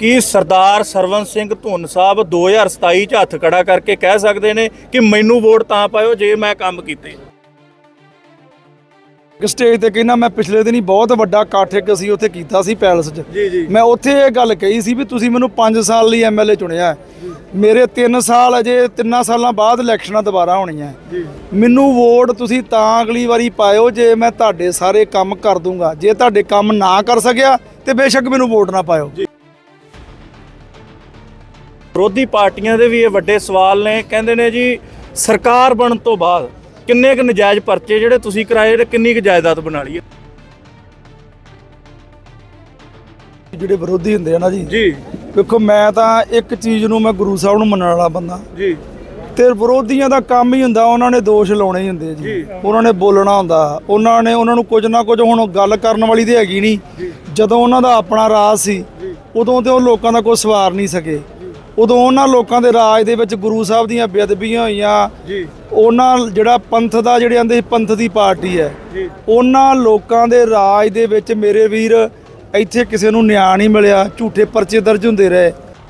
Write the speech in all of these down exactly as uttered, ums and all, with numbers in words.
कि सरदार सरवण सिंह धुन साहब दो हज़ार सताई च हथ खड़ा करके कह सकते हैं कि मैनू वोट तां पाओ जे मैं काम कीते। स्टेज ते कहना मैं पिछले दिन ही बहुत वड्डा इकट्ठ एक असीं उत्थे कीता सी पैलस च। जी जी मैं उत्थे ये गल कही सी भी तुसीं मैनूं पाँच साल लई एम एल ए चुनिया है, मेरे तीन साल अजे तिन्ना सालां बाद इलैक्शनां दोबारा होणीआं है, मैनूं वोट तुसीं तां अगली वारी पाओ जे मैं तुहाडे सारे काम कर दूंगा, जे तुहाडे काम ना कर सकिया ते बेशक मैनूं वोट ना पाओ। विरोधी पार्टियां दे भी ये वड्डे सवाल ने, कहंदे ने जी सरकार बनन तो बाद किन्ने क नजायज़ परचे जिहड़े तुसीं कराए ते किन्नी क जायदाद बना ली है। ਜਿਹੜੇ ਵਿਰੋਧੀ ਹੁੰਦੇ ਆ ਨਾ ਜੀ जी ਵੇਖੋ ਮੈਂ ਤਾਂ ਇੱਕ ਚੀਜ਼ ਨੂੰ ਮੈਂ ਗੁਰੂ ਸਾਹਿਬ ਨੂੰ ਮੰਨਣ ਵਾਲਾ ਬੰਦਾ जी ਤੇ ਵਿਰੋਧੀਆਂ ਦਾ ਕੰਮ ਹੀ ਹੁੰਦਾ ਉਹਨਾਂ ਨੇ ਦੋਸ਼ ਲਾਉਣੇ ਹੀ ਹੁੰਦੇ ਜੀ, ਉਹਨਾਂ ਨੇ ਬੋਲਣਾ ਹੁੰਦਾ, ਉਹਨਾਂ ਨੇ ਉਹਨਾਂ ਨੂੰ ਕੁਝ ਨਾ ਕੁਝ ਹੁਣ ਗੱਲ ਕਰਨ ਵਾਲੀ ਤੇ ਹੈਗੀ ਨਹੀਂ। ਜਦੋਂ ਉਹਨਾਂ ਦਾ ਆਪਣਾ ਰਾਜ ਸੀ ਉਦੋਂ ਤੇ ਉਹ ਲੋਕਾਂ ਦਾ ਕੋਈ ਸਵਾਰ ਨਹੀਂ ਸਕੇ, ਉਦੋਂ ਉਹਨਾਂ ਲੋਕਾਂ ਦੇ ਰਾਜ ਦੇ ਵਿੱਚ ਗੁਰੂ ਸਾਹਿਬ ਦੀਆਂ ਬੇਅਦਬੀਆਂ ਹੋਈਆਂ, ਉਹਨਾਂ ਜਿਹੜਾ ਪੰਥ ਦਾ ਜਿਹੜੇ ਆਂਦੇ ਪੰਥ ਦੀ ਪਾਰਟੀ ਹੈ, ਉਹਨਾਂ ਲੋਕਾਂ ਦੇ ਰਾਜ ਦੇ ਵਿੱਚ ਮੇਰੇ ਵੀਰ ਇੱਥੇ ਕਿਸੇ ਨੂੰ ਨਿਆਂ ਨਹੀਂ ਮਿਲਿਆ, ਝੂਠੇ ਪਰਚੇ ਦਰਜ ਹੁੰਦੇ ਰਹੇ।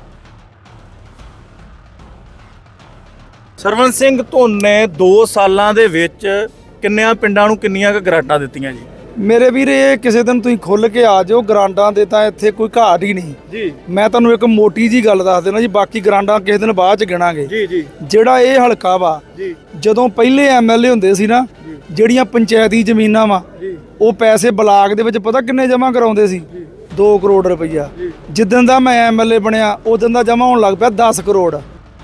ਸਰਵਣ ਸਿੰਘ ਧੁਨ ਨੇ ਦੋ ਸਾਲਾਂ ਦੇ ਵਿੱਚ ਕਿੰਨਿਆਂ ਪਿੰਡਾਂ ਨੂੰ ਕਿੰਨੀਆਂ ਕੁ ਗਰਾਂਟਾਂ ਦਿੱਤੀਆਂ ਜੀ? ਮੇਰੇ ਵੀਰ ਇਹ ਕਿਸੇ ਦਿਨ ਤੁਸੀਂ ਖੁੱਲ੍ਹ ਕੇ ਆ ਜਾਓ, ਗਰਾਂਟਾਂ ਦੇ ਤਾਂ ਇੱਥੇ ਕੋਈ ਘਾਟ ਹੀ ਨਹੀਂ ਜੀ। ਮੈਂ ਤੁਹਾਨੂੰ ਇੱਕ ਮੋਟੀ ਜੀ ਗੱਲ ਦੱਸ ਦੇਣਾ ਜੀ, ਬਾਕੀ ਗਰਾਂਟਾਂ ਕਿਸੇ ਦਿਨ ਬਾਅਦ ਚ ਗਿਣਾਂਗੇ ਜੀ ਜੀ ਜਿਹੜਾ ਇਹ ਹਲਕਾ ਵਾ ਜੀ ਜਦੋਂ ਪਹਿਲੇ ਐਮ ਐਲ ਏ ਹੁੰਦੇ ਸੀ ਨਾ, ਜਿਹੜੀਆਂ ਪੰਚਾਇਤੀ ਜ਼ਮੀਨਾਂ ਵਾ ਉਹ ਪੈਸੇ ਬਲਾਕ ਦੇ ਵਿੱਚ ਪਤਾ ਕਿੰਨੇ ਜਮ੍ਹਾਂ ਕਰਾਉਂਦੇ ਸੀ? ਦੋ ਕਰੋੜ ਰੁਪਈਆ। ਜਿੱਦਣ ਦਾ ਮੈਂ ਐਮ ਐਲ ਏ ਬਣਿਆ ਉਦੋਂ ਦਾ ਜਮ੍ਹਾਂ ਹੋਣ ਲੱਗ ਪਿਆ ਦਸ ਕਰੋੜ।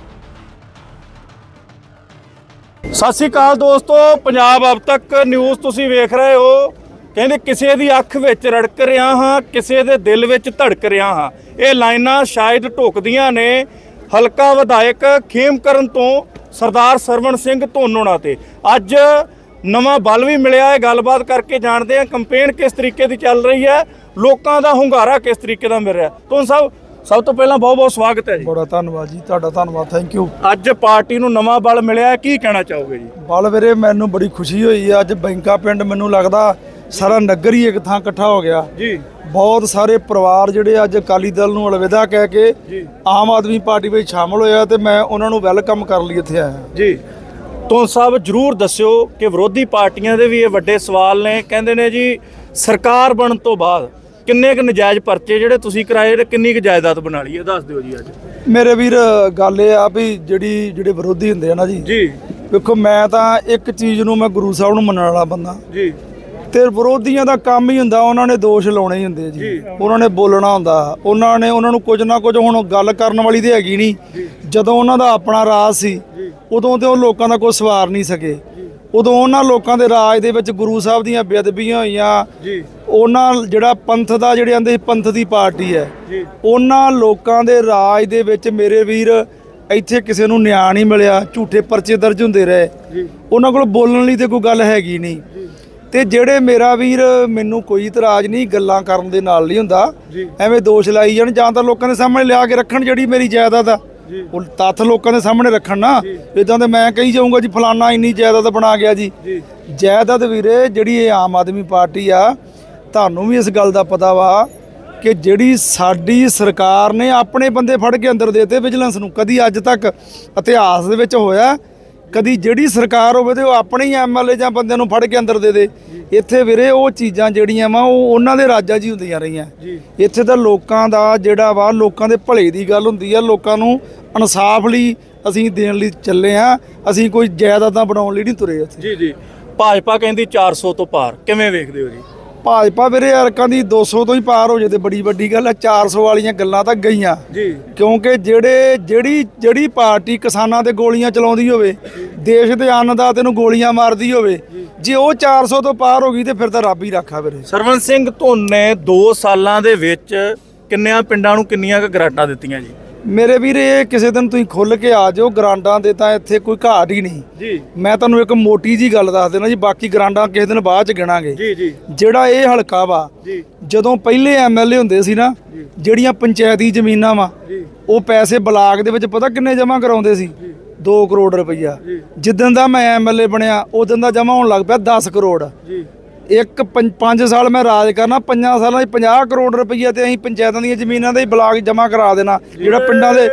ਸਤਿ ਸ਼੍ਰੀ ਅਕਾਲ ਦੋਸਤੋ, ਪੰਜਾਬ ਅਬ ਤੱਕ ਨਿਊਜ਼ ਤੁਸੀਂ ਵੇਖ ਰਹੇ ਹੋ। ਕਹਿੰਦੇ ਕਿਸੇ ਦੀ ਅੱਖ ਵਿੱਚ ਰੜਕ ਰਿਹਾ ਹਾਂ, ਕਿਸੇ ਦੇ ਦਿਲ ਵਿੱਚ ਧੜਕ ਰਿਹਾ ਹਾਂ। ਇਹ ਲਾਈਨਾਂ ਸ਼ਾਇਦ ਢੁਕਦੀਆਂ ਨੇ ਹਲਕਾ ਵਿਧਾਇਕ ਖੇਮਕਰਨ ਤੋਂ ਸਰਦਾਰ ਸਰਵਣ ਸਿੰਘ ਧੁਨ ਹੋਣਾ ਤੇ। ਅੱਜ ਨਵਾਂ ਬਲ ਵੀ ਮਿਲਿਆ ਹੈ, ਗੱਲਬਾਤ ਕਰਕੇ ਜਾਣਦੇ ਹਾਂ ਕੰਪੇਨ ਕਿਸ ਤਰੀਕੇ ਦੀ ਚੱਲ ਰਹੀ ਹੈ, ਲੋਕਾਂ ਦਾ ਹੁੰਗਾਰਾ ਕਿਸ ਤਰੀਕੇ ਦਾ ਮਿਲ ਰਿਹਾ। ਧੁਨ ਸਾਹਿਬ ਸਭ ਤੋਂ ਪਹਿਲਾਂ ਬਹੁਤ ਬਹੁਤ ਸਵਾਗਤ ਹੈ ਜੀ। ਬੜਾ ਧੰਨਵਾਦ ਜੀ ਤੁਹਾਡਾ, ਧੰਨਵਾਦ, ਥੈਂਕ ਯੂ। ਅੱਜ ਪਾਰਟੀ ਨੂੰ ਨਵਾਂ ਬਲ ਮਿਲਿਆ, ਕੀ ਕਹਿਣਾ ਚਾਹੋਗੇ ਜੀ? ਬਲ ਵੀਰੇ ਮੈਨੂੰ ਬੜੀ ਖੁਸ਼ੀ ਹੋਈ ਹੈ। ਅੱਜ ਬੈਂਕਾ ਪਿੰਡ ਮੈਨੂੰ ਲੱਗਦਾ ਸਾਰਾ ਨਗਰ ਹੀ ਇੱਕ ਥਾਂ ਇਕੱਠਾ ਹੋ ਗਿਆ ਜੀ। ਬਹੁਤ ਸਾਰੇ ਪਰਿਵਾਰ ਜਿਹੜੇ ਅੱਜ ਅਕਾਲੀ ਦਲ ਨੂੰ ਅਲਵਿਦਾ ਕਹਿ ਕੇ ਆਮ ਆਦਮੀ ਪਾਰਟੀ ਵਿੱਚ ਸ਼ਾਮਲ ਹੋਇਆ ਤੇ ਮੈਂ ਉਹਨਾਂ ਨੂੰ ਵੈਲਕਮ ਕਰਨ ਲਈ ਇੱਥੇ ਆਇਆ ਜੀ। ਧੁਨ ਸਾਹਿਬ ਜ਼ਰੂਰ ਦੱਸਿਓ ਕਿ ਵਿਰੋਧੀ ਪਾਰਟੀਆਂ ਦੇ ਵੀ ਇਹ ਵੱਡੇ ਸਵਾਲ ਨੇ, ਕਹਿੰਦੇ ਨੇ ਜੀ ਸਰਕਾਰ ਬਣਨ ਤੋਂ ਬਾਅਦ ਕਿੰਨੇ ਕੁ ਨਜਾਇਜ਼ ਪਰਚੇ ਜਿਹੜੇ ਤੁਸੀਂ ਕਰਾਏ ਤੇ ਕਿੰਨੀ ਕੁ ਜਾਇਦਾਦ ਬਣਾ ਲਈ ਹੈ, ਦੱਸ ਦਿਓ ਜੀ। ਅੱਜ ਮੇਰੇ ਵੀਰ ਗੱਲ ਇਹ ਆ ਵੀ ਜਿਹੜੀ ਜਿਹੜੇ ਵਿਰੋਧੀ ਹੁੰਦੇ ਆ ਨਾ ਜੀ ਜੀ ਵੇਖੋ ਮੈਂ ਤਾਂ ਇੱਕ ਚੀਜ਼ ਨੂੰ ਮੈਂ ਗੁਰੂ ਸਾਹਿਬ ਨੂੰ ਮੰਨਣ ਵਾਲਾ ਬੰਦਾ ਜੀ ਤੇ ਵਿਰੋਧੀਆਂ ਦਾ ਕੰਮ ਹੀ ਹੁੰਦਾ ਉਹਨਾਂ ਨੇ ਦੋਸ਼ ਲਾਉਣੇ ਹੀ ਹੁੰਦੇ ਜੀ, ਉਹਨਾਂ ਨੇ ਬੋਲਣਾ ਹੁੰਦਾ, ਉਹਨਾਂ ਨੇ ਉਹਨਾਂ ਨੂੰ ਕੁਝ ਨਾ ਕੁਝ ਹੁਣ ਗੱਲ ਕਰਨ ਵਾਲੀ ਤੇ ਹੈਗੀ ਨਹੀਂ। ਜਦੋਂ ਉਹਨਾਂ ਦਾ ਆਪਣਾ ਰਾਜ ਸੀ ਉਦੋਂ ਤੇ ਉਹ ਲੋਕਾਂ ਦਾ ਕੋਈ ਸਵਾਰ ਨਹੀਂ ਸਕੇ, ਉਦੋਂ ਉਹਨਾਂ ਲੋਕਾਂ ਦੇ ਰਾਜ ਦੇ ਵਿੱਚ ਗੁਰੂ ਸਾਹਿਬ ਦੀਆਂ ਬੇਅਦਬੀਆਂ ਹੋਈਆਂ, ਉਹਨਾਂ ਜਿਹੜਾ ਪੰਥ ਦਾ ਜਿਹੜੇ ਆਂਦੇ ਪੰਥ ਦੀ ਪਾਰਟੀ ਹੈ, ਉਹਨਾਂ ਲੋਕਾਂ ਦੇ ਰਾਜ ਦੇ ਵਿੱਚ ਮੇਰੇ ਵੀਰ ਇੱਥੇ ਕਿਸੇ ਨੂੰ ਨਿਆਂ ਨਹੀਂ ਮਿਲਿਆ, ਝੂਠੇ ਪਰਚੇ ਦਰਜ ਹੁੰਦੇ ਰਹੇ, ਉਹਨਾਂ ਕੋਲ ਬੋਲਣ ਲਈ ਤੇ ਕੋਈ ਗੱਲ ਹੈਗੀ ਨਹੀਂ। ਤੇ ਜਿਹੜੇ ਮੇਰਾ ਵੀਰ ਮੈਨੂੰ ਕੋਈ ਇਤਰਾਜ਼ ਨਹੀਂ, ਗੱਲਾਂ ਕਰਨ ਦੇ ਨਾਲ ਨਹੀਂ ਹੁੰਦਾ, ਐਵੇਂ ਦੋਸ਼ ਲਾਈ ਜਾਣ ਜਾਂ ਤਾਂ ਲੋਕਾਂ ਦੇ ਸਾਹਮਣੇ ਲਿਆ ਕੇ ਰੱਖਣ ਜਿਹੜੀ ਮੇਰੀ ਜਾਇਦਾਦ ਆ ਉਹ ਤੱਥ ਲੋਕਾਂ ਦੇ ਸਾਹਮਣੇ ਰੱਖਣ ਨਾ, ਇਦਾਂ ਤੇ ਮੈਂ ਕਹੀ ਜਾਊਂਗਾ ਜੀ ਫਲਾਨਾ ਇੰਨੀ ਜਾਇਦਾਦ ਬਣਾ ਗਿਆ ਜੀ। ਜਾਇਦਾਦ ਵੀਰੇ ਜਿਹੜੀ ਇਹ ਆਮ ਆਦਮੀ ਪਾਰਟੀ ਆ, ਤੁਹਾਨੂੰ ਵੀ ਇਸ ਗੱਲ ਦਾ ਪਤਾ ਵਾ ਕਿ ਜਿਹੜੀ ਸਾਡੀ ਸਰਕਾਰ ਨੇ ਆਪਣੇ ਬੰਦੇ ਫੜ ਕੇ ਅੰਦਰ ਦੇਤੇ ਵਿਜੀਲੈਂਸ ਨੂੰ, ਕਦੀ ਅੱਜ ਤੱਕ ਇਤਿਹਾਸ ਦੇ ਵਿੱਚ ਹੋਇਆ ਕਦੀ ਜਿਹੜੀ ਸਰਕਾਰ ਹੋਵੇ ਤੇ ਉਹ ਆਪਣੇ ਹੀ ਐਮ ਐਲ ਏ ਜਾਂ ਬੰਦਿਆਂ ਨੂੰ ਫੜ ਕੇ ਅੰਦਰ ਦੇ ਦੇ। ਇੱਥੇ ਵੀਰੇ ਉਹ ਚੀਜ਼ਾਂ ਜਿਹੜੀਆਂ ਵਾ ਉਹ ਉਹਨਾਂ ਦੇ ਰਾਜਾਂ 'ਚ ਹੀ ਹੁੰਦੀਆਂ ਰਹੀਆਂ। ਇੱਥੇ ਤਾਂ ਲੋਕਾਂ ਦਾ ਜਿਹੜਾ ਵਾ ਲੋਕਾਂ ਦੇ ਭਲੇ ਦੀ ਗੱਲ ਹੁੰਦੀ ਆ, ਲੋਕਾਂ ਨੂੰ ਇਨਸਾਫ ਲਈ ਅਸੀਂ ਦੇਣ ਲਈ ਚੱਲੇ ਆ, ਅਸੀਂ ਕੋਈ ਜਾਇਦਾਦਾਂ ਬਣਾਉਣ ਲਈ ਨਹੀਂ ਤੁਰੇ ਇੱਥੇ। ਜੀ ਜੀ ਭਾਜਪਾ ਕਹਿੰਦੀ ਚਾਰ ਸੌ ਤੋਂ ਪਾਰ, ਕਿਵੇਂ ਵੇਖਦੇ ਹੋ ਜੀ? ਭਾਜਪਾ ਵੀਰੇ ਅਰਕਾਂ ਦੀ ਦੋ ਸੌ ਤੋਂ ਹੀ ਪਾਰ ਹੋ ਜੇ ਤੇ ਬੜੀ ਵੱਡੀ ਗੱਲ ਹੈ। ਚਾਰ ਸੌ ਵਾਲੀਆਂ ਗੱਲਾਂ ਤਾਂ ਗਈਆਂ ਜੀ, ਕਿਉਂਕਿ ਜਿਹੜੇ ਜਿਹੜੀ ਜਿਹੜੀ ਪਾਰਟੀ ਕਿਸਾਨਾਂ ਤੇ ਗੋਲੀਆਂ ਚਲਾਉਂਦੀ ਹੋਵੇ, ਦੇਸ਼ ਦੇ ਅੰਨਦਾਤੇ ਨੂੰ ਗੋਲੀਆਂ ਮਾਰਦੀ ਹੋਵੇ, ਜੇ ਉਹ ਚਾਰ ਸੌ ਤੋਂ ਪਾਰ ਹੋ ਗਈ ਤੇ ਫਿਰ ਤਾਂ ਰੱਬ ਹੀ ਰੱਖਾ ਵੀਰੇ। ਸਰਵਣ ਸਿੰਘ ਧੁਨ ਨੇ ਦੋ ਸਾਲਾਂ ਦੇ ਵਿੱਚ ਕਿੰਨਿਆਂ ਪਿੰਡਾਂ ਨੂੰ ਕਿੰਨੀਆਂ ਕੁ ਗਰਾਂਟਾਂ ਦਿੱਤੀਆਂ ਜੀ? ਮੇਰੇ ਵੀਰ ਇਹ ਕਿਸੇ ਦਿਨ ਤੁਸੀਂ ਖੁੱਲ੍ਹ ਕੇ ਆ ਜਾਓ, ਗਰਾਂਟਾਂ ਦੇ ਤਾਂ ਇੱਥੇ ਕੋਈ ਘਾਟ ਹੀ ਨਹੀਂ ਜੀ। ਮੈਂ ਤੁਹਾਨੂੰ ਇੱਕ ਮੋਟੀ ਜੀ ਗੱਲ ਦੱਸ ਦੇਣਾ ਜੀ, ਬਾਕੀ ਗਰਾਂਟਾਂ ਕਿਸੇ ਦਿਨ ਬਾਅਦ ਚ ਗਿਣਾਂਗੇ ਜੀ। ਜੀ ਜਿਹੜਾ ਇਹ ਹਲਕਾ ਵਾ ਜਦੋਂ ਪਹਿਲੇ ਐਮ ਐਲ ਏ ਹੁੰਦੇ ਸੀ ਨਾ, ਜਿਹੜੀਆਂ ਪੰਚਾਇਤੀ ਜ਼ਮੀਨਾਂ ਵਾ ਉਹ ਪੈਸੇ ਬਲਾਕ ਦੇ ਵਿੱਚ ਪਤਾ ਕਿੰਨੇ ਜਮ੍ਹਾਂ ਕਰਾਉਂਦੇ ਸੀ? ਦੋ ਕਰੋੜ ਰੁਪਈਆ। ਜਿੱਦਣ ਦਾ ਮੈਂ ਐਮ ਐਲ ਏ ਬਣਿਆ ਉਦੋਂ ਦਾ ਜਮ੍ਹਾਂ ਹੋਣ ਲੱਗ ਪਿਆ ਦਸ ਕਰੋੜ। ਇੱਕ ਪੰਜ ਸਾਲ मैं राज करना, ਪੰਜਾਂ ਸਾਲਾਂ 'ਚ ਪੰਜਾਹ ਕਰੋੜ ਰੁਪਈਆ ਤੇ ਅਸੀਂ ਪੰਚਾਇਤਾਂ ਦੀਆਂ ਜ਼ਮੀਨਾਂ ਦੇ ਬਲਾਕ ਜਮ੍ਹਾਂ ਕਰਾ ਦੇਣਾ। ਜਿਹੜਾ ਪਿੰਡਾਂ ਦੇ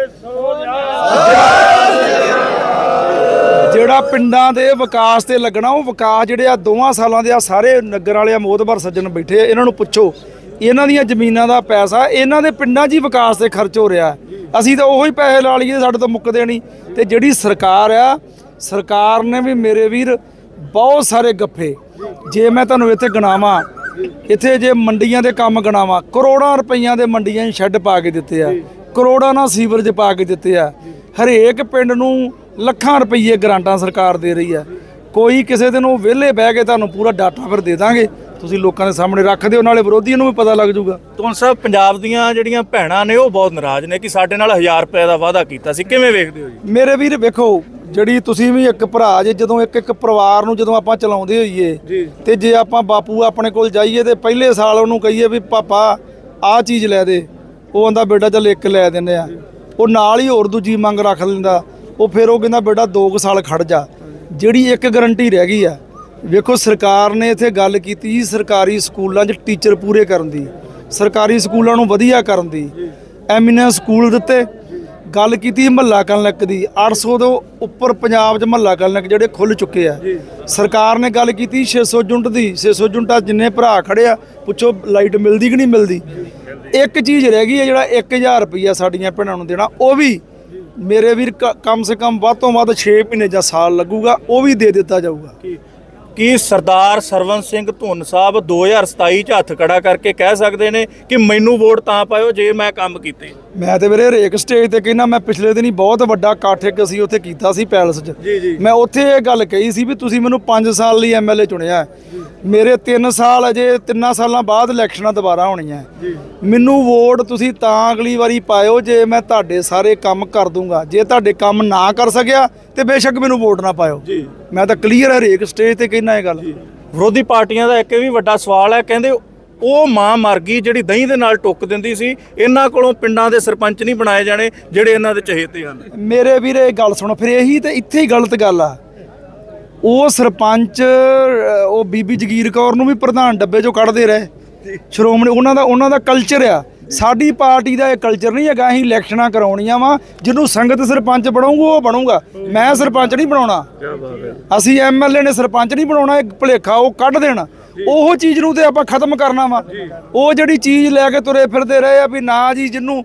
ਜਿਹੜਾ ਪਿੰਡਾਂ ਦੇ ਵਿਕਾਸ ਤੇ ਲੱਗਣਾ, ਉਹ ਵਿਕਾਸ ਜਿਹੜੇ ਆ ਦੋਵਾਂ ਸਾਲਾਂ ਦੇ ਆ ਸਾਰੇ ਨਗਰ ਵਾਲੇ ਆ ਮੋਹਤਬਰ ਸੱਜਣ ਬੈਠੇ, ਇਹਨਾਂ ਨੂੰ ਪੁੱਛੋ ਇਹਨਾਂ ਦੀਆਂ ਜ਼ਮੀਨਾਂ ਦਾ ਪੈਸਾ ਇਹਨਾਂ ਦੇ ਪਿੰਡਾਂ 'ਚ ਹੀ ਵਿਕਾਸ ਤੇ ਖਰਚ ਹੋ ਰਿਹਾ। ਅਸੀਂ ਤਾਂ ਉਹੀ ਪੈਸੇ ਲਾ ਲਈਏ, ਸਾਡੇ ਤੋਂ ਮੁੱਕਦੇ ਨਹੀਂ। ਤੇ ਜਿਹੜੀ ਸਰਕਾਰ ਆ, ਸਰਕਾਰ ਨੇ ਵੀ ਮੇਰੇ ਵੀਰ ਬਹੁਤ ਸਾਰੇ ਗੱਫੇ, ਜੇ ਮੈਂ ਤੁਹਾਨੂੰ ਇੱਥੇ ਗਿਣਾਵਾਂ, ਇੱਥੇ ਜੇ ਮੰਡੀਆਂ ਦੇ ਕੰਮ ਗਿਣਾਵਾਂ, ਕਰੋੜਾਂ ਰੁਪਈਆਂ ਦੇ ਮੰਡੀਆਂ 'ਚ ਸ਼ੈੱਡ ਪਾ ਕੇ ਦਿੱਤੇ ਆ, ਕਰੋੜਾਂ ਨਾਲ ਸੀਵਰੇਜ ਪਾ ਕੇ ਦਿੱਤੇ ਆ। ਹਰੇਕ ਪਿੰਡ ਨੂੰ ਲੱਖਾਂ ਰੁਪਈਏ ਗਰਾਂਟਾਂ ਸਰਕਾਰ ਦੇ ਰਹੀ ਆ। ਕੋਈ ਕਿਸੇ ਦਿਨ ਉਹ ਵਿਹਲੇ ਬਹਿ ਕੇ ਤੁਹਾਨੂੰ ਪੂਰਾ ਡਾਟਾ ਫਿਰ ਦੇ ਦਾਂਗੇ, ਤੁਸੀਂ ਲੋਕਾਂ ਦੇ ਸਾਹਮਣੇ ਰੱਖ ਦਿਓ, ਨਾਲੇ ਵਿਰੋਧੀਆਂ ਨੂੰ ਵੀ ਪਤਾ ਲੱਗ ਜਾਊਗਾ। ਧੁੰਨ ਸਾਹਿਬ, ਪੰਜਾਬ ਦੀਆਂ ਜਿਹੜੀਆਂ ਭੈਣਾਂ ਨੇ ਉਹ ਬਹੁਤ ਨਾਰਾਜ਼ ਨੇ ਕਿ ਸਾਡੇ ਨਾਲ ਹਜ਼ਾਰ ਰੁਪਏ ਦਾ ਵਾਅਦਾ ਕੀਤਾ ਸੀ, ਕਿਵੇਂ ਵੇਖਦੇ ਹੋ ਜੀ? ਮੇਰੇ ਵੀਰ ਵੇਖੋ, ਜਿਹੜੀ ਤੁਸੀਂ ਵੀ ਇੱਕ ਭਰਾ ਜੇ, ਜਦੋਂ ਇੱਕ ਇੱਕ ਪਰਿਵਾਰ ਨੂੰ ਜਦੋਂ ਆਪਾਂ ਚਲਾਉਂਦੇ ਹੋਈਏ ਤੇ ਜੇ ਆਪਾਂ ਬਾਪੂ ਆਪਣੇ ਕੋਲ ਜਾਈਏ ਤੇ ਪਹਿਲੇ ਸਾਲ ਉਹਨੂੰ ਕਹੀਏ ਵੀ ਪਾਪਾ ਆਹ ਚੀਜ਼ ਲੈ ਦੇ, ਉਹ ਆਂਦਾ ਬੇਟਾ ਚੱਲ ਇੱਕ ਲੈ ਦਿੰਦੇ ਆ, ਉਹ ਨਾਲ ਹੀ ਹੋਰ ਦੂਜੀ ਮੰਗ ਰੱਖ ਲੈਂਦਾ। ਉਹ ਫਿਰ ਉਹ ਕਹਿੰਦਾ ਬੇਟਾ ਦੋ ਕੁ ਸਾਲ ਖੜ ਜਾ। ਜਿਹੜੀ ਇੱਕ ਗਰੰਟੀ ਰਹਿ ਗਈ ਆ, ਵੇਖੋ ਸਰਕਾਰ ਨੇ ਇੱਥੇ ਗੱਲ ਕੀਤੀ ਸਰਕਾਰੀ ਸਕੂਲਾਂ 'ਚ ਟੀਚਰ ਪੂਰੇ ਕਰਨ ਦੀ, ਸਰਕਾਰੀ ਸਕੂਲਾਂ ਨੂੰ ਵਧੀਆ ਕਰਨ ਦੀ, ਐਮੀਨੈਂਸ ਸਕੂਲ ਦਿੱਤੇ। ਗੱਲ ਕੀਤੀ ਮਹੱਲਾ ਕਲੀਨਿਕ ਦੀ, ਅੱਠ ਸੌ ਤੋਂ ਉੱਪਰ ਪੰਜਾਬ 'ਚ ਮਹੱਲਾ ਕਲੀਨਿਕ ਜਿਹੜੇ ਖੁੱਲ੍ਹ ਚੁੱਕੇ ਆ। ਸਰਕਾਰ ਨੇ ਗੱਲ ਕੀਤੀ ਛੇ ਸੌ ਯੂਨਿਟ ਦੀ, ਛੇ ਸੌ ਯੂਨਿਟਾਂ ਜਿੰਨੇ ਭਰਾ ਖੜੇ ਆ, ਪੁੱਛੋ ਲਾਈਟ ਮਿਲਦੀ ਕਿ ਨਹੀਂ ਮਿਲਦੀ। ਇੱਕ ਚੀਜ਼ ਰਹਿ ਗਈ ਹੈ, ਜਿਹੜਾ ਇੱਕ ਹਜ਼ਾਰ ਰੁਪਈਆ ਸਾਡੀਆਂ ਭੈਣਾਂ ਨੂੰ ਦੇਣਾ, ਉਹ ਵੀ ਮੇਰੇ ਵੀਰ ਕਮ ਸੇ ਕਮ ਵੱਧ ਤੋਂ ਵੱਧ ਛੇ ਮਹੀਨੇ ਜਾਂ ਸਾਲ ਲੱਗੂਗਾ, ਉਹ ਵੀ ਦੇ ਦਿੱਤਾ ਜਾਊਗਾ। ਕੀ ਸਰਦਾਰ ਸਰਵਨ ਸਿੰਘ ਧੁੰਨ ਸਾਹਿਬ ਦੋ ਹਜ਼ਾਰ ਸਤਾਈ 'ਚ ਹੱਥ ਖੜਾ ਕਰਕੇ ਕਹਿ ਸਕਦੇ ਨੇ ਕਿ ਮੈਨੂੰ ਵੋਟ ਤਾਂ ਪਾਇਓ ਜੇ ਮੈਂ ਕੰਮ ਕੀਤੇ? ਮੈਂ ਤੇ ਵੀਰੇ ਹਰੇਕ ਸਟੇਜ ਤੇ ਕਹਿੰਦਾ, ਮੈਂ ਪਿਛਲੇ ਦਿਨੀ ਬਹੁਤ ਵੱਡਾ ਇਕੱਠ ਇੱਕ ਅਸੀਂ ਉੱਥੇ ਕੀਤਾ ਸੀ ਪੈਲਸ 'ਚ, ਮੈਂ ਉੱਥੇ ਇਹ ਗੱਲ ਕਹੀ ਸੀ ਵੀ ਤੁਸੀਂ ਮੈਨੂੰ ਪੰਜ ਸਾਲ ਲਈ ਐਮ ਐਲ ਏ ਚੁਣਿਆ, ਮੇਰੇ ਤਿੰਨ ਸਾਲ ਅਜੇ ਤਿੰਨਾਂ ਸਾਲਾਂ ਬਾਅਦ ਇਲੈਕਸ਼ਨਾਂ ਦੁਬਾਰਾ ਹੋਣੀਆਂ, ਮੈਨੂੰ ਵੋਟ ਤੁਸੀਂ ਤਾਂ ਅਗਲੀ ਵਾਰੀ ਪਾਇਓ ਜੇ ਮੈਂ ਤੁਹਾਡੇ ਸਾਰੇ ਕੰਮ ਕਰ ਦੂੰਗਾ। ਜੇ ਤੁਹਾਡੇ ਕੰਮ ਨਾ ਕਰ ਸਕਿਆ ਤੇ ਬੇਸ਼ੱਕ ਮੈਨੂੰ ਵੋਟ ਨਾ ਪਾਇਓ। ਮੈਂ ਤਾਂ ਕਲੀਅਰ ਹਰੇਕ ਸਟੇਜ ਤੇ ਕਹਿੰਦਾ ਇਹ ਗੱਲ। ਵਿਰੋਧੀ ਪਾਰਟੀਆਂ ਦਾ ਇੱਕ ਵੀ ਵੱਡਾ ਸਵਾਲ ਹੈ, ਕਹਿੰਦੇ ਉਹ ਮਾਂ ਮਰ ਗਈ ਜਿਹੜੀ ਦਹੀਂ ਦੇ ਨਾਲ ਟੁੱਕ ਦਿੰਦੀ ਸੀ, ਇਹਨਾਂ ਕੋਲੋਂ ਪਿੰਡਾਂ ਦੇ ਸਰਪੰਚ ਨਹੀਂ ਬਣਾਏ ਜਾਣੇ ਜਿਹੜੇ ਇਹਨਾਂ ਦੇ ਚਹੇਤੇ ਹਨ। ਮੇਰੇ ਵੀਰੇ ਗੱਲ ਸੁਣੋ, ਫਿਰ ਇਹੀ ਤੇ ਇੱਥੇ ਹੀ ਗਲਤ ਗੱਲ ਆ। ਉਹ ਸਰਪੰਚ ਉਹ ਬੀਬੀ ਜਗੀਰ ਕੌਰ ਨੂੰ ਵੀ ਪ੍ਰਧਾਨ ਡੱਬੇ 'ਚੋਂ ਕੱਢਦੇ ਰਹੇ, ਸ਼੍ਰੋਮਣੀ ਉਹਨਾਂ ਦਾ ਉਹਨਾਂ ਦਾ ਕਲਚਰ ਆ। ਸਾਡੀ ਪਾਰਟੀ ਦਾ ਇਹ ਕਲਚਰ ਨਹੀਂ ਹੈਗਾ, ਅਸੀਂ ਇਲੈਕਸ਼ਨਾਂ ਕਰਾਉਣੀਆਂ ਵਾ, ਜਿਹਨੂੰ ਸੰਗਤ ਸਰਪੰਚ ਬਣਾਊਗਾ ਉਹ ਬਣੂਗਾ, ਮੈਂ ਸਰਪੰਚ ਨਹੀਂ ਬਣਾਉਣਾ। ਅਸੀਂ ਐਮ ਐਲ ਏ ਨੇ ਸਰਪੰਚ ਨਹੀਂ ਬਣਾਉਣਾ, ਇੱਕ ਭੁਲੇਖਾ ਉਹ ਕੱਢ ਦੇਣਾ। ਉਹ ਚੀਜ਼ ਨੂੰ ਤੇ ਆਪਾਂ ਖਤਮ ਕਰਨਾ ਵਾ। ਉਹ ਜਿਹੜੀ ਚੀਜ਼ ਲੈ ਕੇ ਤੁਰੇ ਫਿਰਦੇ ਰਹੇ ਆ ਵੀ ਨਾ ਜੀ ਜਿਹਨੂੰ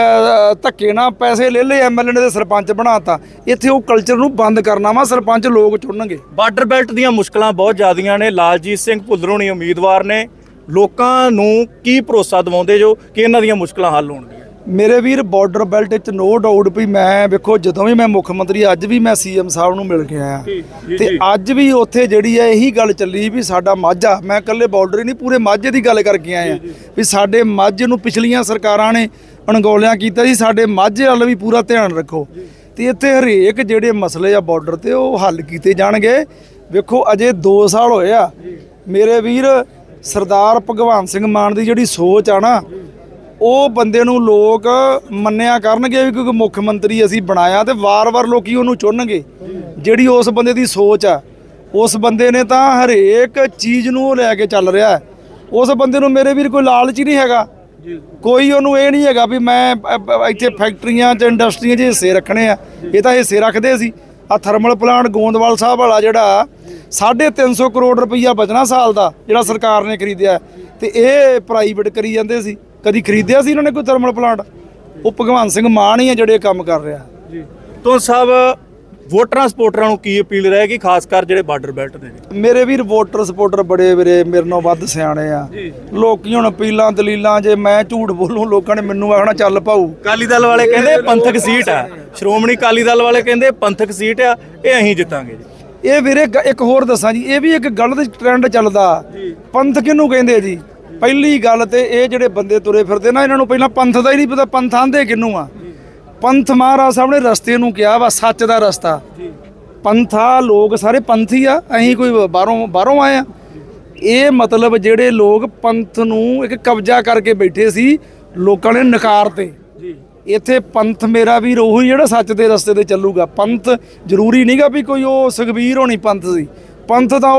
ਧੱਕੇ ਨਾਲ ਪੈਸੇ ਲੈ ਲਏ ਐਮ ਐਲ ਏ ਨੇ ਤੇ ਸਰਪੰਚ ਬਣਾਤਾ, ਇੱਥੇ ਉਹ ਕਲਚਰ ਨੂੰ ਬੰਦ ਕਰਨਾ ਵਾ। ਸਰਪੰਚ ਲੋਕ ਚੁਣਨਗੇ। ਬਾਰਡਰ ਬੈਲਟ ਦੀਆਂ ਮੁਸ਼ਕਲਾਂ ਬਹੁਤ ਜ਼ਿਆਦੀਆਂ ਨੇ। ਲਾਲਜੀਤ ਸਿੰਘ ਭੁੱਲਰ ਹੋਣੀ ਉਮੀਦਵਾਰ ਨੇ, ਲੋਕਾਂ ਨੂੰ ਕੀ ਭਰੋਸਾ ਦਿਵਾਉਂਦੇ ਜੋ ਕਿ ਇਹਨਾਂ ਦੀਆਂ ਮੁਸ਼ਕਲਾਂ ਹੱਲ ਹੋਣਗੀਆਂ? ਮੇਰੇ ਵੀਰ ਬਾਰਡਰ ਬੈਲਟ 'ਚ ਨੋ ਡਾਊਟ ਵੀ ਮੈਂ ਵੇਖੋ, ਜਦੋਂ ਵੀ ਮੈਂ ਮੁੱਖ ਮੰਤਰੀ, ਅੱਜ ਵੀ ਮੈਂ ਸੀ ਐਮ ਸਾਹਿਬ ਨੂੰ ਮਿਲ ਕੇ ਆਇਆ ਤੇ ਅੱਜ ਵੀ ਉੱਥੇ ਜਿਹੜੀ ਹੈ ਇਹੀ ਗੱਲ ਚੱਲੀ ਵੀ ਸਾਡਾ ਮਾਝਾ, ਮੈਂ ਇਕੱਲੇ ਬਾਰਡਰ ਹੀ ਨਹੀਂ ਪੂਰੇ ਮਾਝੇ ਦੀ ਗੱਲ ਕਰਕੇ ਆਏ ਆ ਵੀ ਸਾਡੇ ਮਾਝੇ ਨੂੰ ਪਿਛਲੀਆਂ ਸਰਕਾਰਾਂ ਨੇ ਅਣਗੌਲਿਆਂ ਕੀਤਾ ਸੀ, ਸਾਡੇ ਮਾਝੇ ਵੱਲ ਵੀ ਪੂਰਾ ਧਿਆਨ ਰੱਖੋ। ਤੇ ਇੱਥੇ ਹਰੇਕ ਜਿਹੜੇ ਮਸਲੇ ਆ ਬਾਰਡਰ ਤੇ ਉਹ ਹੱਲ ਕੀਤੇ ਜਾਣਗੇ। ਵੇਖੋ ਅਜੇ ਦੋ ਸਾਲ ਹੋਏ ਆ ਮੇਰੇ ਵੀਰ, ਸਰਦਾਰ ਭਗਵੰਤ ਸਿੰਘ ਮਾਨ ਦੀ ਜਿਹੜੀ ਸੋਚ ਆ ਨਾ, ਉਹ ਬੰਦੇ ਨੂੰ ਲੋਕ ਮੰਨਿਆ ਕਰਨਗੇ ਵੀ ਕਿਉਂਕਿ ਮੁੱਖ ਮੰਤਰੀ ਅਸੀਂ ਬਣਾਇਆ, ਤੇ ਵਾਰ-ਵਾਰ ਲੋਕੀ ਉਹਨੂੰ ਚੁਣਨਗੇ। ਜਿਹੜੀ ਉਸ ਬੰਦੇ ਦੀ ਸੋਚ ਆ, ਉਸ ਬੰਦੇ ਨੇ ਤਾਂ ਹਰੇਕ ਚੀਜ਼ ਨੂੰ ਲੈ ਕੇ ਚੱਲ ਰਿਹਾ। ਉਸ ਬੰਦੇ ਨੂੰ ਮੇਰੇ ਵੀਰ ਕੋਈ ਲਾਲਚ ਹੀ ਨਹੀਂ ਹੈਗਾ, ਕੋਈ ਉਹਨੂੰ ਇਹ ਨਹੀਂ ਹੈਗਾ ਵੀ ਮੈਂ ਇੱਥੇ ਫੈਕਟਰੀਆਂ 'ਚ ਇੰਡਸਟਰੀਆਂ 'ਚ ਹਿੱਸੇ ਰੱਖਣੇ ਆ। ਇਹ ਤਾਂ ਹਿੱਸੇ ਰੱਖਦੇ ਸੀ। ਆ ਥਰਮਲ ਪਲਾਂਟ ਗੋਂਦਵਾਲ ਸਾਹਿਬ ਵਾਲਾ ਜਿਹੜਾ ਸਾਢੇ ਤਿੰਨ ਸੌ ਕਰੋੜ ਰੁਪਈਆ ਬਚਣਾ ਸਾਲ ਦਾ, ਜਿਹੜਾ ਸਰਕਾਰ ਨੇ ਖਰੀਦਿਆ, ਤੇ ਇਹ ਪ੍ਰਾਈਵੇਟ ਕਰੀ ਜਾਂਦੇ ਸੀ। ਕਦੀ ਖਰੀਦਿਆ ਸੀ ਇਹਨਾਂ ਨੇ ਕੋਈ ਥਰਮਲ ਪਲਾਂਟ? ਉਹ ਭਗਵੰਤ ਸਿੰਘ ਮਾਨ ਹੀ ਆ ਜਿਹੜੇ ਕੰਮ ਕਰ ਰਿਹਾ। ਤੋਂ ਸਾਹਿਬ, ਵੋਟਰਾਂ ਸਪੋਰਟਰਾਂ ਨੂੰ ਕੀ ਅਪੀਲ ਰਹੇਗੀ, ਖਾਸ ਕਰ ਜਿਹੜੇ ਬਾਰਡਰ ਬੈਲਟ ਦੇ ਨੇ? ਮੇਰੇ ਵੀਰ ਵੋਟਰ ਸਪੋਰਟਰ ਬੜੇ ਵੀਰੇ ਮੇਰੇ ਨਾਲੋਂ ਵੱਧ ਸਿਆਣੇ ਆ। ਲੋਕੀ ਹੁਣ ਅਪੀਲਾਂ ਦਲੀਲਾਂ, ਜੇ ਮੈਂ ਝੂਠ ਬੋਲੂੰ ਲੋਕਾਂ ਨੇ ਮੈਨੂੰ ਆਖਣਾ ਚੱਲ ਪਾਊ। ਅਕਾਲੀ ਦਲ ਵਾਲੇ ਕਹਿੰਦੇ ਪੰਥਕ ਸੀਟ ਆ, ਸ਼੍ਰੋਮਣੀ ਅਕਾਲੀ ਦਲ ਵਾਲੇ ਕਹਿੰਦੇ ਪੰਥਕ ਸੀਟ ਆ, ਇਹ ਅਸੀਂ ਜਿੱਤਾਂਗੇ ਜੀ। ਇਹ ਵੀਰੇ ਇੱਕ ਹੋਰ ਦੱਸਾਂ ਜੀ, ਇਹ ਵੀ ਇੱਕ ਗਲਤ ਟ੍ਰੈਂਡ ਚੱਲਦਾ। ਪੰਥ ਕਿਹਨੂੰ ਕਹਿੰਦੇ ਜੀ? ਪਹਿਲੀ ਗੱਲ ਤੇ ਇਹ ਜਿਹੜੇ ਬੰਦੇ ਤੁਰੇ ਫਿਰਦੇ ਨਾ, ਇਹਨਾਂ ਨੂੰ ਪਹਿਲਾਂ ਪੰਥ ਦਾ ਹੀ ਨਹੀਂ ਪਤਾ। ਪੰਥ ਆਂਦੇ ਕਿਹਨੂੰ ਆ? ਪੰਥ ਮਹਾਰਾਜ ਸਾਹਿਬ ਨੇ ਰਸਤੇ ਨੂੰ ਕਿਹਾ ਵਾ, ਸੱਚ ਦਾ ਰਸਤਾ। ਪੰਥਾ ਲੋਕ ਸਾਰੇ ਪੰਥੀ ਆ, ਅਸੀਂ ਕੋਈ ਬਾਹਰੋਂ ਬਾਹਰੋਂ ਆਏ ਆ। ਇਹ ਮਤਲਬ ਜਿਹੜੇ ਲੋਕ ਪੰਥ ਨੂੰ ਇੱਕ ਕਬਜ਼ਾ ਕਰਕੇ ਬੈਠੇ ਸੀ, ਲੋਕਾਂ ਨੇ ਨਕਾਰਤੇ। ਇੱਥੇ ਪੰਥ ਮੇਰਾ ਵੀਰ ਉਹੀ ਜਿਹੜਾ ਸੱਚ ਦੇ ਰਸਤੇ ਤੇ ਚੱਲੂਗਾ। ਪੰਥ ਜ਼ਰੂਰੀ ਨਹੀਂਗਾ ਵੀ ਕੋਈ ਉਹ ਸੁਖਬੀਰ ਹੋਣੀ ਪੰਥ ਸੀ। ਪੰਥ ਤਾਂ ਉਹ ਆ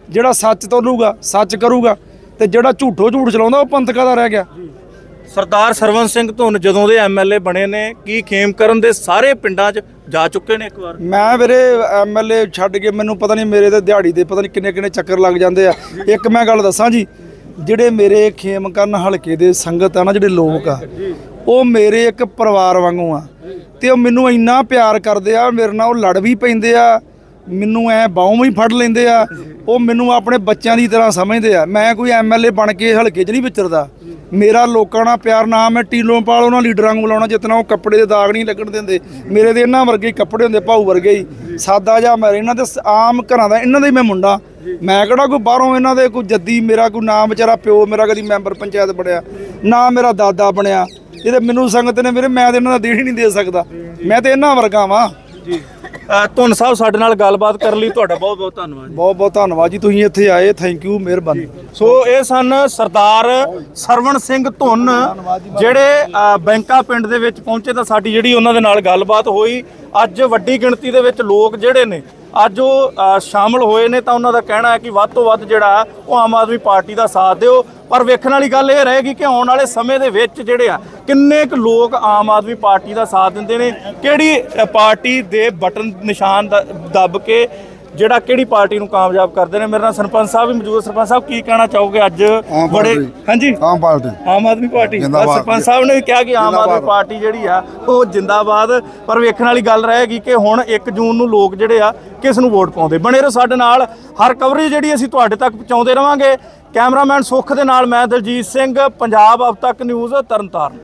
ਜਿਹੜਾ ਸੱਚ ਤੋਲੂਗਾ, ਸੱਚ ਕਰੂਗਾ, ਤੇ ਜਿਹੜਾ ਝੂਠੋ ਝੂਠ ਚਲਾਉਂਦਾ ਉਹ ਪੰਥਕਾਂ ਦਾ ਰਹਿ ਗਿਆ। ਸਰਦਾਰ ਸਰਵਨ ਸਿੰਘ ਧੁੰਨ ਜਦੋਂ ਦੇ ਐਮ ਐਲ ਏ ਬਣੇ ਨੇ, ਕੀ ਖੇਮਕਰਨ ਦੇ ਸਾਰੇ ਪਿੰਡਾਂ 'ਚ ਜਾ ਚੁੱਕੇ ਨੇ ਇੱਕ ਵਾਰ? ਮੈਂ ਵੀਰੇ ਐਮ ਐਲ ਏ ਛੱਡ ਕੇ ਮੈਨੂੰ ਪਤਾ ਨਹੀਂ, ਮੇਰੇ ਤੇ ਦਿਹਾੜੀ ਦੇ ਪਤਾ ਨਹੀਂ ਕਿੰਨੇ ਕਿੰਨੇ ਚੱਕਰ ਲੱਗ ਜਾਂਦੇ ਆ। ਇੱਕ ਮੈਂ ਗੱਲ ਦੱਸਾਂ ਜੀ, ਜਿਹੜੇ ਮੇਰੇ ਖੇਮਕਰਨ ਹਲਕੇ ਦੇ ਸੰਗਤ ਆ ਨਾ, ਜਿਹੜੇ ਲੋਕ ਆ, ਉਹ ਮੇਰੇ ਇੱਕ ਪਰਿਵਾਰ ਵਾਂਗੂ ਆ, ਤੇ ਉਹ ਮੈਨੂੰ ਇੰਨਾ ਪਿਆਰ ਕਰਦੇ ਆ, ਮੇਰੇ ਨਾਲ ਉਹ ਲੜ ਵੀ ਪੈਂਦੇ ਆ, ਮੈਨੂੰ ਐ ਬਾਹੋਂ ਵੀ ਫੜ ਲੈਂਦੇ ਆ, ਉਹ ਮੈਨੂੰ ਆਪਣੇ ਬੱਚਿਆਂ ਦੀ ਤਰ੍ਹਾਂ ਸਮਝਦੇ ਆ। ਮੈਂ ਕੋਈ ਐਮ ਐਲ ਏ ਬਣ ਕੇ ਹਲਕੇ 'ਚ ਨਹੀਂ ਵਿਚਰਦਾ, ਮੇਰਾ ਲੋਕਾਂ ਨਾਲ ਪਿਆਰ ਨਾ ਮੈਂ ਟੀਲੋਂ ਪਾਲ ਉਹਨਾਂ ਲੀਡਰਾਂ ਨੂੰ ਬੁਲਾਉਣਾ ਜਿਤਨਾ ਉਹ ਕੱਪੜੇ ਦੇ ਦਾਗ ਨਹੀਂ ਲੱਗਣ ਦਿੰਦੇ। ਮੇਰੇ ਦੇ ਇਹਨਾਂ ਵਰਗੇ ਹੀ ਕੱਪੜੇ ਹੁੰਦੇ, ਭਾਊ ਵਰਗੇ ਹੀ ਸਾਦਾ ਜਿਹਾ ਮੈਂ, ਇਹਨਾਂ ਦੇ ਆਮ ਘਰਾਂ ਦਾ ਇਹਨਾਂ ਦਾ ਹੀ ਮੈਂ ਮੁੰਡਾ। ਮੈਂ ਕਿਹੜਾ ਕੋਈ ਬਾਹਰੋਂ ਇਹਨਾਂ ਦੇ ਕੋਈ ਜੱਦੀ, ਮੇਰਾ ਕੋਈ ਨਾਮ ਵਿਚਾਰਾ ਪਿਓ ਮੇਰਾ ਕਦੀ ਮੈਂਬਰ ਪੰਚਾਇਤ ਬਣਿਆ, ਨਾ ਮੇਰਾ ਦਾਦਾ ਬਣਿਆ। ਇਹ ਤੇ ਮੈਨੂੰ ਸੰਗਤ ਨੇ ਵੀਰੇ, ਮੈਂ ਤੇ ਇਹਨਾਂ ਦਾ ਦੇਣ ਹੀ ਨਹੀਂ ਦੇ ਸਕਦਾ, ਮੈਂ ਤੇ ਇਹਨਾਂ ਵਰਗਾ ਵਾਂ ਜੀ। ਧੁੰਨ ਸਾਹਿਬ, ਸਾਡੇ ਨਾਲ ਗੱਲਬਾਤ ਕਰਨ ਲਈ ਤੁਹਾਡਾ ਬਹੁਤ ਬਹੁਤ ਧੰਨਵਾਦ। ਬਹੁਤ ਬਹੁਤ ਧੰਨਵਾਦ ਜੀ, ਤੁਸੀਂ ਇੱਥੇ ਆਏ, ਥੈਂਕ ਯੂ, ਮਿਹਰਬਾਨੀ। ਸੋ ਇਹ ਸਨ ਸਰਦਾਰ ਸਰਵਣ ਸਿੰਘ ਧੁੰਨ, ਜਿਹੜੇ ਬੈਂਕਾ ਪਿੰਡ ਦੇ ਵਿੱਚ ਪਹੁੰਚੇ ਤਾਂ ਸਾਡੀ ਜਿਹੜੀ ਉਹਨਾਂ ਦੇ ਨਾਲ ਗੱਲਬਾਤ ਹੋਈ। ਅੱਜ ਵੱਡੀ ਗਿਣਤੀ ਦੇ ਵਿੱਚ ਲੋਕ ਜਿਹੜੇ ਨੇ ਅੱਜ ਉਹ ਸ਼ਾਮਲ ਹੋਏ ਨੇ, ਤਾਂ ਉਹਨਾਂ ਦਾ ਕਹਿਣਾ ਹੈ ਕਿ ਵੱਧ ਤੋਂ ਵੱਧ ਜਿਹੜਾ ਉਹ ਆਮ ਆਦਮੀ ਪਾਰਟੀ ਦਾ ਸਾਥ ਦਿਓ। ਪਰ ਵੇਖਣ ਵਾਲੀ ਗੱਲ ਇਹ ਰਹੇਗੀ ਕਿ ਆਉਣ ਵਾਲੇ ਸਮੇਂ ਦੇ ਵਿੱਚ ਜਿਹੜੇ ਆ ਕਿੰਨੇ ਕੁ ਲੋਕ ਆਮ ਆਦਮੀ ਪਾਰਟੀ ਦਾ ਸਾਥ ਦਿੰਦੇ ਨੇ, ਕਿਹੜੀ ਪਾਰਟੀ ਦੇ ਬਟਨ ਨਿਸ਼ਾਨ ਦੱਬ ਕੇ ਜਿਹੜਾ ਕਿਹੜੀ ਪਾਰਟੀ ਨੂੰ ਕਾਮਯਾਬ ਕਰਦੇ ਨੇ। ਮੇਰੇ ਨਾਲ ਸਰਪੰਚ ਸਾਹਿਬ ਵੀ ਮੌਜੂਦ। ਸਰਪੰਚ ਸਾਹਿਬ, ਕੀ ਕਹਿਣਾ ਚਾਹੋਗੇ ਅੱਜ ਬੜੇ? ਹਾਂਜੀ, ਆਮ ਪਾਰਟੀ, ਆਮ ਆਦਮੀ ਪਾਰਟੀ। ਸਰਪੰਚ ਸਾਹਿਬ ਨੇ ਵੀ ਕਿਹਾ ਕਿ ਆਮ ਆਦਮੀ ਪਾਰਟੀ ਜਿਹੜੀ ਆ ਉਹ ਜਿੰਦਾਬਾਦ। ਪਰ ਵੇਖਣ ਵਾਲੀ ਗੱਲ ਰਹੇਗੀ ਕਿ ਹੁਣ ਇੱਕ ਜੂਨ ਨੂੰ ਲੋਕ ਜਿਹੜੇ ਆ ਕਿਸ ਨੂੰ ਵੋਟ ਪਾਉਂਦੇ। ਬਣੇ ਰਹੋ ਸਾਡੇ ਨਾਲ, ਹਰ ਕਵਰੇਜ ਜਿਹੜੀ ਅਸੀਂ ਤੁਹਾਡੇ ਤੱਕ ਪਹੁੰਚਾਉਂਦੇ ਰਵਾਂਗੇ। ਕੈਮਰਾਮੈਨ ਸੁੱਖ ਦੇ ਨਾਲ ਮੈਂ ਦਲਜੀਤ ਸਿੰਘ, ਪੰਜਾਬ ਅਬ ਤੱਕ ਨਿਊਜ਼, ਤਰਨਤਾਰਨ।